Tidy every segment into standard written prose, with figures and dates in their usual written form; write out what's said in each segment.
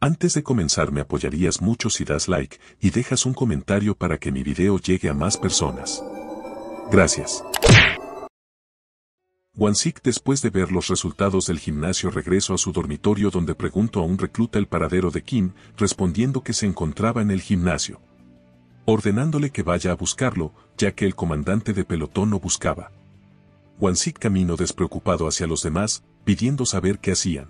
Antes de comenzar me apoyarías mucho si das like y dejas un comentario para que mi video llegue a más personas. Gracias. Hwan-sik, después de ver los resultados del gimnasio, regresó a su dormitorio donde preguntó a un recluta el paradero de Kim, respondiendo que se encontraba en el gimnasio, ordenándole que vaya a buscarlo, ya que el comandante de pelotón lo buscaba. Hwan-sik caminó despreocupado hacia los demás, pidiendo saber qué hacían.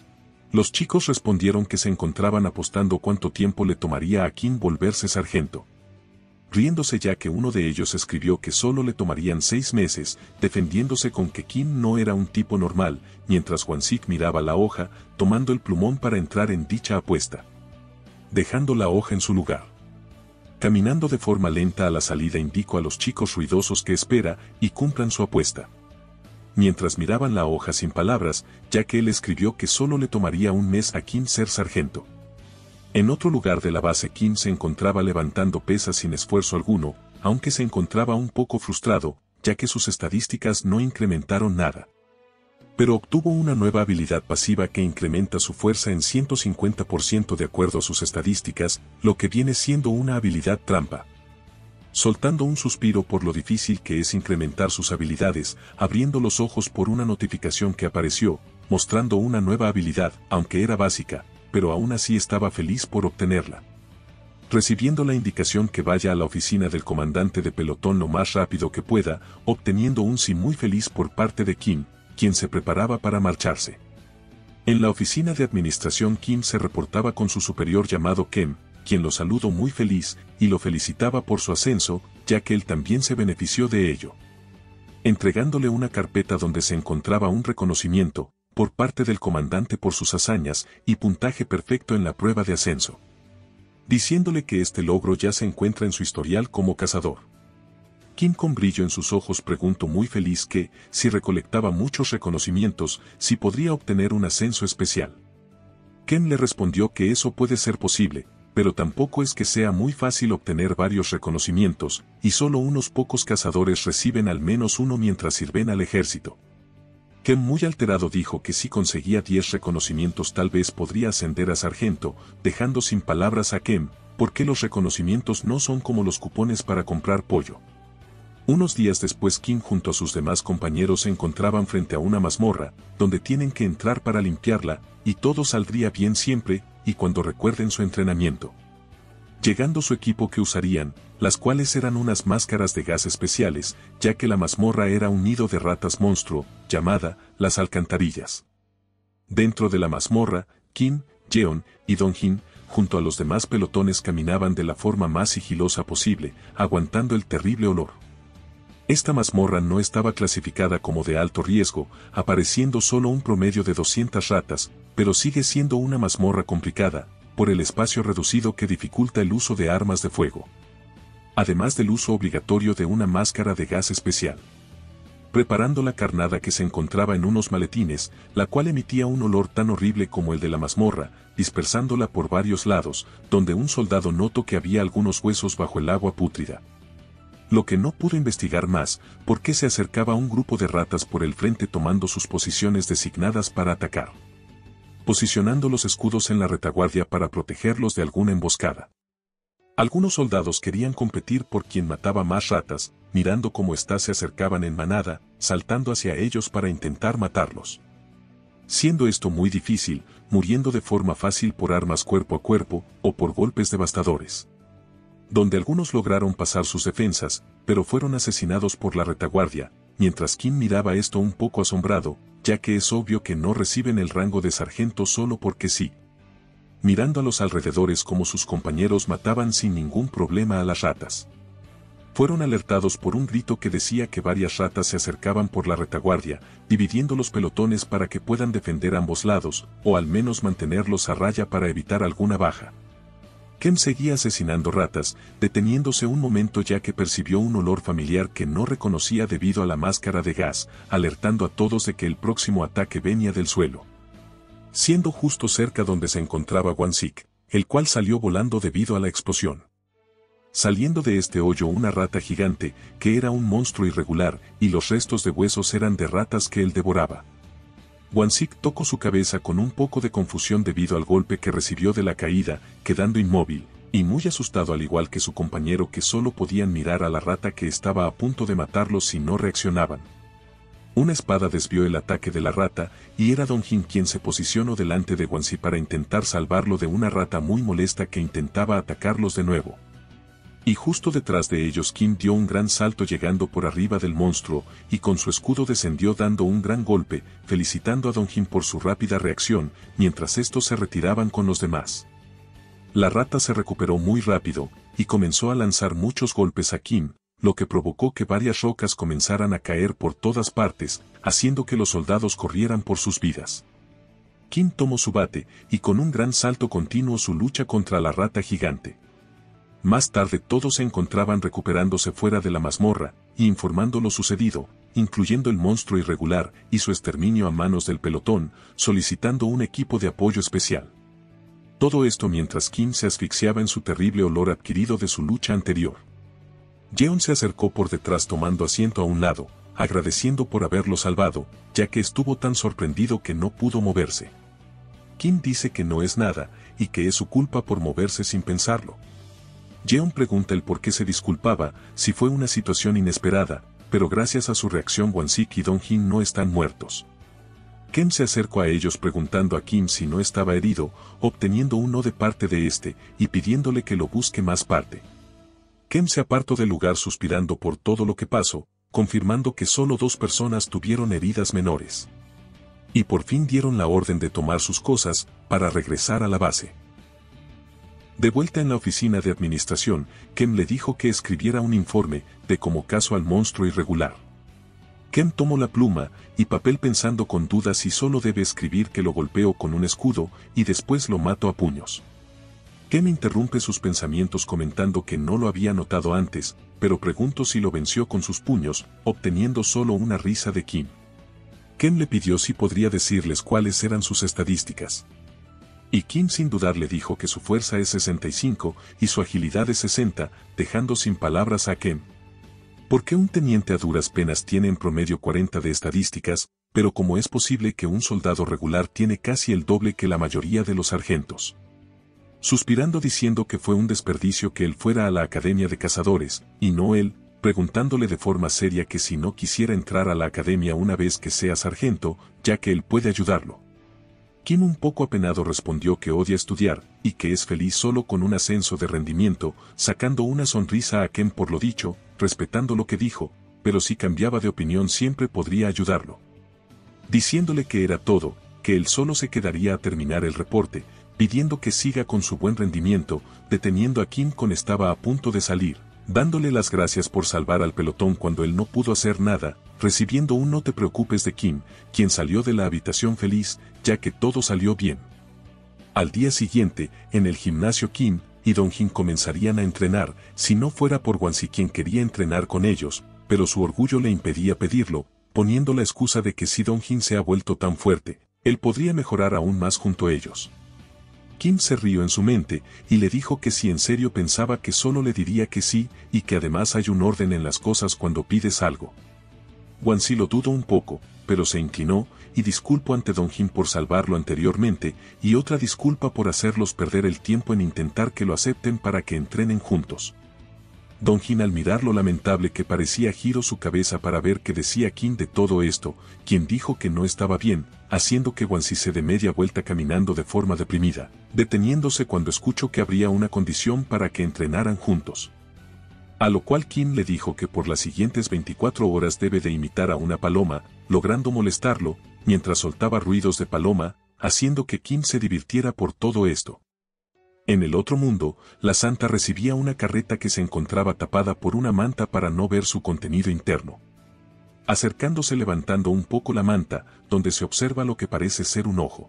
Los chicos respondieron que se encontraban apostando cuánto tiempo le tomaría a Kim volverse sargento, riéndose ya que uno de ellos escribió que solo le tomarían 6 meses, defendiéndose con que Kim no era un tipo normal, mientras Hwan-sik miraba la hoja, tomando el plumón para entrar en dicha apuesta, dejando la hoja en su lugar. Caminando de forma lenta a la salida, indicó a los chicos ruidosos que espera y cumplan su apuesta. Mientras miraban la hoja sin palabras, ya que él escribió que solo le tomaría 1 mes a Kim ser sargento. En otro lugar de la base, Kim se encontraba levantando pesas sin esfuerzo alguno, aunque se encontraba un poco frustrado, ya que sus estadísticas no incrementaron nada. Pero obtuvo una nueva habilidad pasiva que incrementa su fuerza en 150% de acuerdo a sus estadísticas, lo que viene siendo una habilidad trampa. Soltando un suspiro por lo difícil que es incrementar sus habilidades, abriendo los ojos por una notificación que apareció, mostrando una nueva habilidad, aunque era básica, pero aún así estaba feliz por obtenerla. Recibiendo la indicación que vaya a la oficina del comandante de pelotón lo más rápido que pueda, obteniendo un sí muy feliz por parte de Kim, quien se preparaba para marcharse. En la oficina de administración, Kim se reportaba con su superior llamado Kem, quien lo saludó muy feliz y lo felicitaba por su ascenso, ya que él también se benefició de ello, entregándole una carpeta donde se encontraba un reconocimiento por parte del comandante por sus hazañas y puntaje perfecto en la prueba de ascenso, diciéndole que este logro ya se encuentra en su historial como cazador. Kim, con brillo en sus ojos, preguntó muy feliz que, si recolectaba muchos reconocimientos, si podría obtener un ascenso especial. Ken le respondió que eso puede ser posible, pero tampoco es que sea muy fácil obtener varios reconocimientos, y solo unos pocos cazadores reciben al menos uno mientras sirven al ejército. Ken, muy alterado, dijo que si conseguía 10 reconocimientos tal vez podría ascender a sargento, dejando sin palabras a Ken, porque los reconocimientos no son como los cupones para comprar pollo. Unos días después, Kim junto a sus demás compañeros se encontraban frente a una mazmorra, donde tienen que entrar para limpiarla, y todo saldría bien siempre y cuando recuerden su entrenamiento. Llegando su equipo que usarían, las cuales eran unas máscaras de gas especiales, ya que la mazmorra era un nido de ratas monstruo, llamada las alcantarillas. Dentro de la mazmorra, Kim, Jeon y Dong-jin, junto a los demás pelotones, caminaban de la forma más sigilosa posible, aguantando el terrible olor. Esta mazmorra no estaba clasificada como de alto riesgo, apareciendo solo un promedio de 200 ratas, pero sigue siendo una mazmorra complicada, por el espacio reducido que dificulta el uso de armas de fuego, además del uso obligatorio de una máscara de gas especial. Preparando la carnada que se encontraba en unos maletines, la cual emitía un olor tan horrible como el de la mazmorra, dispersándola por varios lados, donde un soldado notó que había algunos huesos bajo el agua pútrida. Lo que no pudo investigar más, porque se acercaba un grupo de ratas por el frente tomando sus posiciones designadas para atacar, posicionando los escudos en la retaguardia para protegerlos de alguna emboscada. Algunos soldados querían competir por quien mataba más ratas, mirando cómo éstas se acercaban en manada, saltando hacia ellos para intentar matarlos. Siendo esto muy difícil, muriendo de forma fácil por armas cuerpo a cuerpo o por golpes devastadores, donde algunos lograron pasar sus defensas, pero fueron asesinados por la retaguardia, mientras Kim miraba esto un poco asombrado, ya que es obvio que no reciben el rango de sargento solo porque sí. Mirando a los alrededores como sus compañeros mataban sin ningún problema a las ratas. Fueron alertados por un grito que decía que varias ratas se acercaban por la retaguardia, dividiendo los pelotones para que puedan defender ambos lados, o al menos mantenerlos a raya para evitar alguna baja. Kem seguía asesinando ratas, deteniéndose un momento ya que percibió un olor familiar que no reconocía debido a la máscara de gas, alertando a todos de que el próximo ataque venía del suelo, siendo justo cerca donde se encontraba Hwan-sik, el cual salió volando debido a la explosión. Saliendo de este hoyo una rata gigante, que era un monstruo irregular, y los restos de huesos eran de ratas que él devoraba. Wansik tocó su cabeza con un poco de confusión debido al golpe que recibió de la caída, quedando inmóvil, y muy asustado al igual que su compañero que solo podían mirar a la rata que estaba a punto de matarlos si no reaccionaban. Una espada desvió el ataque de la rata, y era Dongjin quien se posicionó delante de Wansik para intentar salvarlo de una rata muy molesta que intentaba atacarlos de nuevo. Y justo detrás de ellos Kim dio un gran salto llegando por arriba del monstruo, y con su escudo descendió dando un gran golpe, felicitando a Dongjin por su rápida reacción, mientras estos se retiraban con los demás. La rata se recuperó muy rápido, y comenzó a lanzar muchos golpes a Kim, lo que provocó que varias rocas comenzaran a caer por todas partes, haciendo que los soldados corrieran por sus vidas. Kim tomó su bate, y con un gran salto continuó su lucha contra la rata gigante. Más tarde todos se encontraban recuperándose fuera de la mazmorra, y informando lo sucedido, incluyendo el monstruo irregular y su exterminio a manos del pelotón, solicitando un equipo de apoyo especial. Todo esto mientras Kim se asfixiaba en su terrible olor adquirido de su lucha anterior. Jeon se acercó por detrás tomando asiento a un lado, agradeciendo por haberlo salvado, ya que estuvo tan sorprendido que no pudo moverse. Kim dice que no es nada, y que es su culpa por moverse sin pensarlo. Jeon pregunta el por qué se disculpaba, si fue una situación inesperada, pero gracias a su reacción Wansik y Dongjin no están muertos. Kim se acercó a ellos preguntando a Kim si no estaba herido, obteniendo un no de parte de este, y pidiéndole que lo busque más parte. Kim se apartó del lugar suspirando por todo lo que pasó, confirmando que solo 2 personas tuvieron heridas menores. Y por fin dieron la orden de tomar sus cosas, para regresar a la base. De vuelta en la oficina de administración, Kim le dijo que escribiera un informe, de como caso al monstruo irregular. Kim tomó la pluma y papel pensando con dudas si solo debe escribir que lo golpeó con un escudo, y después lo mató a puños. Kim interrumpe sus pensamientos comentando que no lo había notado antes, pero preguntó si lo venció con sus puños, obteniendo solo una risa de Kim. Kim le pidió si podría decirles cuáles eran sus estadísticas. Y Kim sin dudar le dijo que su fuerza es 65 y su agilidad es 60, dejando sin palabras a Kim. ¿Por qué un teniente a duras penas tiene en promedio 40 de estadísticas, pero cómo es posible que un soldado regular tiene casi el doble que la mayoría de los sargentos? Suspirando diciendo que fue un desperdicio que él fuera a la academia de cazadores, y no él, preguntándole de forma seria que si no quisiera entrar a la academia una vez que sea sargento, ya que él puede ayudarlo. Kim un poco apenado respondió que odia estudiar, y que es feliz solo con un ascenso de rendimiento, sacando una sonrisa a Kim por lo dicho, respetando lo que dijo, pero si cambiaba de opinión siempre podría ayudarlo. Diciéndole que era todo, que él solo se quedaría a terminar el reporte, pidiendo que siga con su buen rendimiento, deteniendo a Kim con estaba a punto de salir, dándole las gracias por salvar al pelotón cuando él no pudo hacer nada, recibiendo un no te preocupes de Kim, quien salió de la habitación feliz, ya que todo salió bien. Al día siguiente, en el gimnasio Kim y Dongjin comenzarían a entrenar, si no fuera por Wansik quien quería entrenar con ellos, pero su orgullo le impedía pedirlo, poniendo la excusa de que si Dongjin se ha vuelto tan fuerte, él podría mejorar aún más junto a ellos. Kim se rió en su mente, y le dijo que si en serio pensaba que solo le diría que sí, y que además hay un orden en las cosas cuando pides algo. Wansik lo dudó un poco, pero se inclinó, y disculpó ante Dongjin por salvarlo anteriormente, y otra disculpa por hacerlos perder el tiempo en intentar que lo acepten para que entrenen juntos. Dongjin al mirar lo lamentable que parecía giró su cabeza para ver qué decía Kim de todo esto, quien dijo que no estaba bien, haciendo que Wansik se dé media vuelta caminando de forma deprimida, deteniéndose cuando escuchó que habría una condición para que entrenaran juntos. A lo cual Kim le dijo que por las siguientes 24 horas debe de imitar a una paloma, logrando molestarlo, mientras soltaba ruidos de paloma, haciendo que Kim se divirtiera por todo esto. En el otro mundo, la santa recibía una carreta que se encontraba tapada por una manta para no ver su contenido interno. Acercándose levantando un poco la manta, donde se observa lo que parece ser un ojo.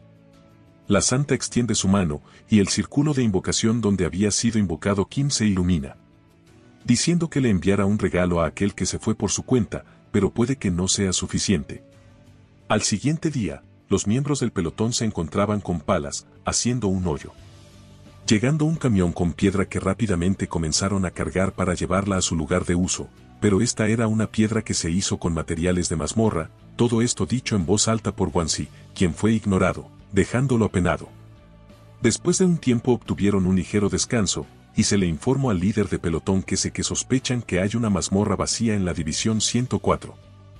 La santa extiende su mano, y el círculo de invocación donde había sido invocado Kim se ilumina, diciendo que le enviara un regalo a aquel que se fue por su cuenta, pero puede que no sea suficiente. Al siguiente día, los miembros del pelotón se encontraban con palas, haciendo un hoyo. llegando un camión con piedra que rápidamente comenzaron a cargar para llevarla a su lugar de uso, pero esta era una piedra que se hizo con materiales de mazmorra, todo esto dicho en voz alta por Guanxi, quien fue ignorado, dejándolo apenado. Después de un tiempo obtuvieron un ligero descanso, y se le informó al líder de pelotón que sospechan que hay una mazmorra vacía en la división 104.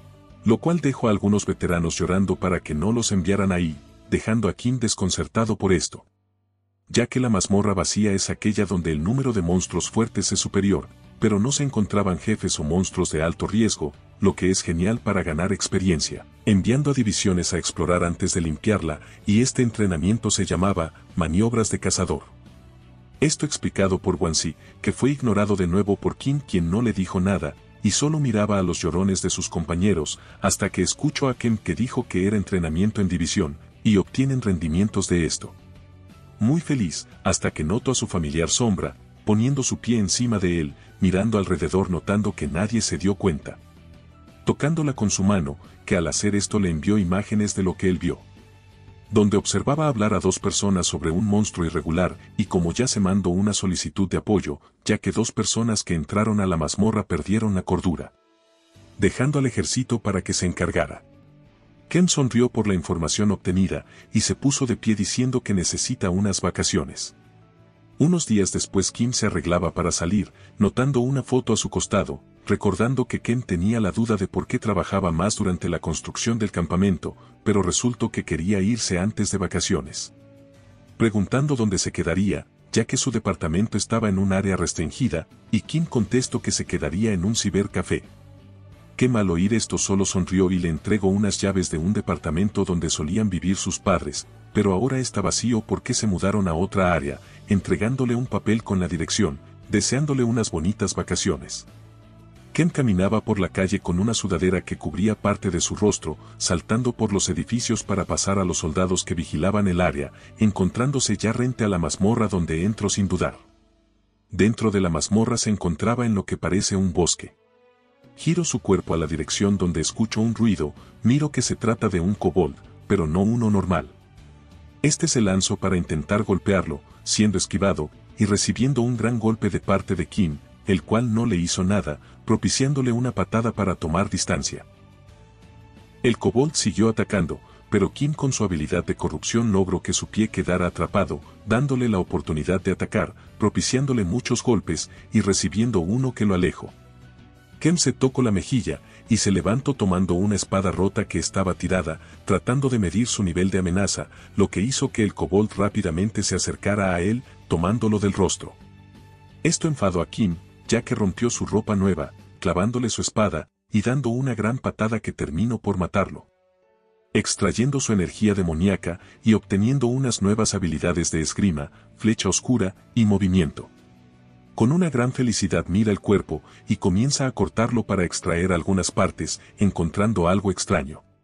Lo cual dejó a algunos veteranos llorando para que no los enviaran ahí, dejando a Kim desconcertado por esto. Ya que la mazmorra vacía es aquella donde el número de monstruos fuertes es superior, pero no se encontraban jefes o monstruos de alto riesgo, lo que es genial para ganar experiencia, enviando a divisiones a explorar antes de limpiarla, y este entrenamiento se llamaba maniobras de cazador. Esto explicado por Guanxi, que fue ignorado de nuevo por Kim, quien no le dijo nada, y solo miraba a los llorones de sus compañeros, hasta que escuchó a Kim que dijo que era entrenamiento en división, y obtienen rendimientos de esto. Muy feliz, hasta que notó a su familiar Sombra, poniendo su pie encima de él, mirando alrededor notando que nadie se dio cuenta. Tocándola con su mano, que al hacer esto le envió imágenes de lo que él vio. Donde observaba hablar a dos personas sobre un monstruo irregular, y como ya se mandó una solicitud de apoyo, ya que dos personas que entraron a la mazmorra perdieron la cordura. Dejando al ejército para que se encargara. Ken sonrió por la información obtenida, y se puso de pie diciendo que necesita unas vacaciones. Unos días después Kim se arreglaba para salir, notando una foto a su costado, recordando que Ken tenía la duda de por qué trabajaba más durante la construcción del campamento, pero resultó que quería irse antes de vacaciones. Preguntando dónde se quedaría, ya que su departamento estaba en un área restringida, y Kim contestó que se quedaría en un cibercafé. Ken al oír esto solo sonrió y le entregó unas llaves de un departamento donde solían vivir sus padres, pero ahora está vacío porque se mudaron a otra área, entregándole un papel con la dirección, deseándole unas bonitas vacaciones. Ken caminaba por la calle con una sudadera que cubría parte de su rostro, saltando por los edificios para pasar a los soldados que vigilaban el área, encontrándose ya frente a la mazmorra donde entró sin dudar. Dentro de la mazmorra se encontraba en lo que parece un bosque. Giro su cuerpo a la dirección donde escucho un ruido, miro que se trata de un kobold, pero no uno normal. Este se lanzó para intentar golpearlo, siendo esquivado, y recibiendo un gran golpe de parte de Kim, el cual no le hizo nada, propiciándole una patada para tomar distancia. El kobold siguió atacando, pero Kim con su habilidad de corrupción logró que su pie quedara atrapado, dándole la oportunidad de atacar, propiciándole muchos golpes, y recibiendo uno que lo alejó. Ken se tocó la mejilla, y se levantó tomando una espada rota que estaba tirada, tratando de medir su nivel de amenaza, lo que hizo que el kobold rápidamente se acercara a él, tomándolo del rostro. Esto enfadó a Kim, ya que rompió su ropa nueva, clavándole su espada, y dando una gran patada que terminó por matarlo. Extrayendo su energía demoníaca, y obteniendo unas nuevas habilidades de esgrima, flecha oscura, y movimiento. Con una gran felicidad mira el cuerpo, y comienza a cortarlo para extraer algunas partes, encontrando algo extraño.